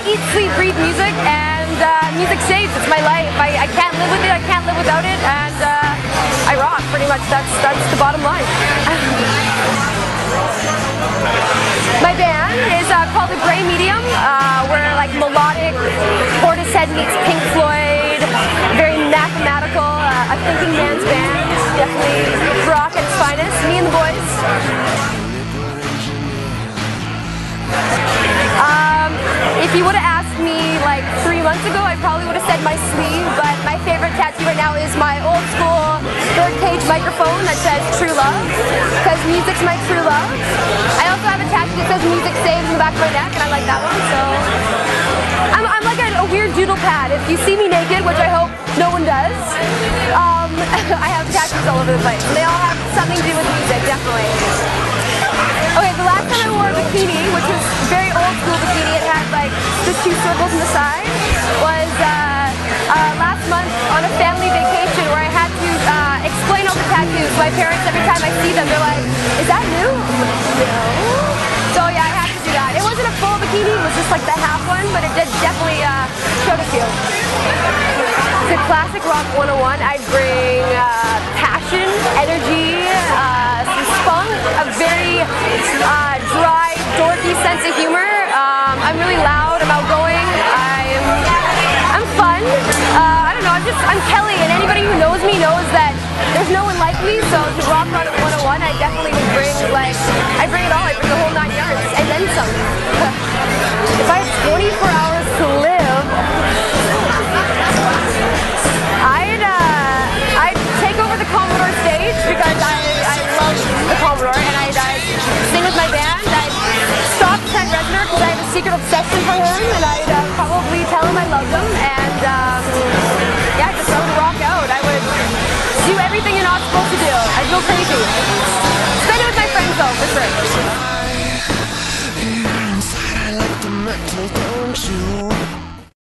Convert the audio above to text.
eat, sleep, breathe music, and music saves. It's my life. I can't live with it. I can't live without it, and I rock. Pretty much. That's the bottom line. My band is called The Grey Medium. We're like melodic. Portishead meets Pink Floyd. Very mathematical. A thinking man's band. Definitely rock at its finest. Me and the boys. If you would have asked me like 3 months ago, I probably would have said my sleeve, but my favorite tattoo right now is my old school birdcage microphone that says True Love, because music's my true love. I also have a tattoo that says Music Saves in the back of my neck, and I like that one, so I'm like a weird doodle pad. If you see me naked, which I hope no one does, I have tattoos all over the place. They all have something to do with music, definitely. Okay, the last time I wore a bikini, which was very old school bikini, it had like just 2 circles on the side, was last month on a family vacation where I had to explain all the tattoos. My parents, every time I see them, they're like, "Is that new?" No. So yeah, I had to do that. It wasn't a full bikini, it was just like the half one, but it did definitely showed a few. To Classic Rock 101, I'd bring passion, energy, some spunk, a very dry, dorky sense of humor. I'm really loud, I'm outgoing, I'm fun. I don't know, I'm Kelly, and anybody who knows me knows that there's no one like me, so to Rock 101, I definitely would bring, like, I bring it all, I bring the whole 9 yards, and then some. If I had 24 hours to live, I'd take over the Commodore stage because I love the Commodore, and I'd sing with my band. I'd stalk Trent Reznor because I have a secret obsession for him, and I'd probably tell him I love him, and yeah, just I would rock out. I would do everything you're not supposed to do. I'd go crazy. Spend it with my friends though, for sure. Inside I like the metal, don't you?